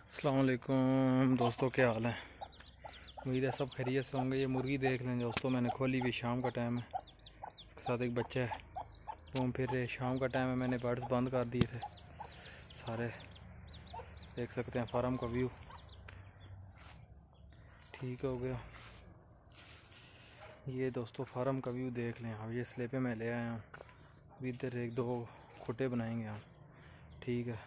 अस्सलाम वालेकुम दोस्तों, क्या हाल है। उम्मीद है सब खैरियत से होंगे। ये मुर्गी देख लें दोस्तों, मैंने खोली हुई, शाम का टाइम है, उसके साथ एक बच्चा है। घूम फिर रहे, शाम का टाइम है, मैंने बर्ड्स बंद कर दिए थे सारे। देख सकते हैं फार्म का व्यू ठीक हो गया। ये दोस्तों फार्म का व्यू देख लें। अब ये स्लेपे मैं ले आया हूँ, अभी इधर एक दो खुटे बनाएंगे हम, ठीक है।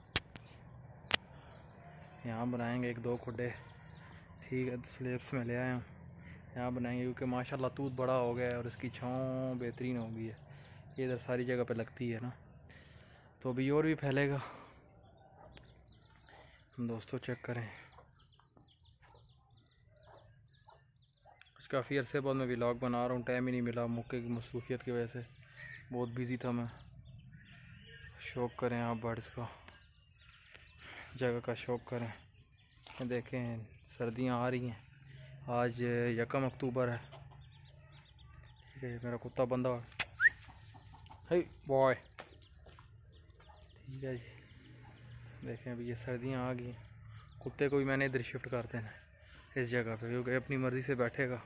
यहाँ बनाएंगे एक दो खुटे, ठीक है। स्लेब्स में ले आया हूँ, यहाँ बनाएंगे क्योंकि माशाल्लाह तूत बड़ा हो गया है और इसकी छाँव बेहतरीन हो गई है। ये इधर सारी जगह पे लगती है ना, तो अभी और भी फैलेगा। दोस्तों चेक करें, कुछ काफ़ी अरसे बाद मैं व्लॉग बना रहा हूँ, टाइम ही नहीं मिला, मौके की मसरूफियत की वजह से बहुत बिज़ी था मैं। शौक़ करें आप बर्ड्स का, जगह का शौक़ करें। देखें सर्दियाँ आ रही हैं, आज 1 अक्टूबर है, ठीक है। मेरा कुत्ता बंदा है बॉय, ठीक है जी। देखें अभी ये सर्दियाँ आ गई, कुत्ते को भी मैंने इधर शिफ्ट कर देना है इस जगह पे, क्योंकि अपनी मर्ज़ी से बैठेगा।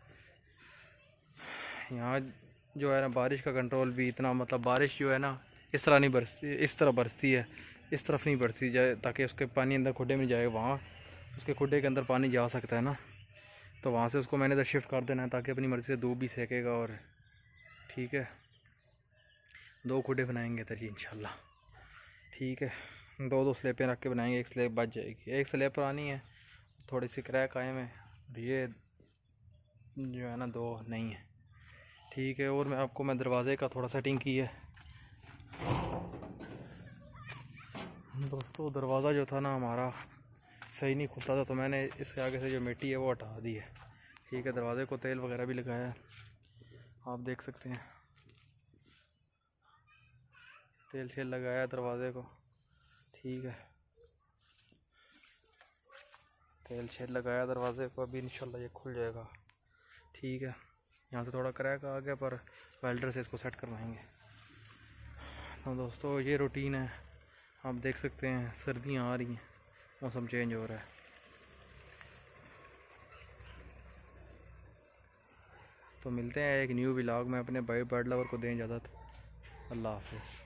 यहाँ जो है ना बारिश का कंट्रोल भी इतना, मतलब बारिश जो है ना इस तरह नहीं बरसती, इस तरह बरसती है, इस तरफ नहीं बरसती जाए ताकि उसके पानी अंदर खुडे में जाए। वहाँ उसके खुडे के अंदर पानी जा सकता है ना, तो वहाँ से उसको मैंने इधर शिफ्ट कर देना है ताकि अपनी मर्ज़ी से धूप भी सेकेगा। और ठीक है, 2 खुडे बनाएंगे इधर जी इंशाल्लाह, ठीक है। 2 स्लेपें रख के बनाएंगे, एक स्लेब बच जाएगी। एक स्लेब पुरानी है, थोड़ी सी क्रैक आए में, ये जो है ना 2 नहीं है, ठीक है। और मैं दरवाज़े का थोड़ा सेटिंग की है दोस्तों। दरवाज़ा जो था ना हमारा सही नहीं खुलता था, तो मैंने इसके आगे से जो मिट्टी है वो हटा दी है, ठीक है। दरवाज़े को तेल वगैरह भी लगाया है, आप देख सकते हैं, तेल शेल लगाया दरवाज़े को, ठीक है। तेल शेल लगाया दरवाज़े को, अभी इंशाल्लाह ये खुल जाएगा, ठीक है। यहाँ से थोड़ा क्रैक आ गया, पर वेल्डर से इसको सेट करवाएंगे। तो दोस्तों ये रूटीन है, आप देख सकते हैं सर्दियाँ आ रही हैं, मौसम चेंज हो रहा है। तो मिलते हैं एक न्यू व्लॉग में। अपने भाई बर्ड लवर को दें इजाज़त। अल्लाह हाफ़िज़।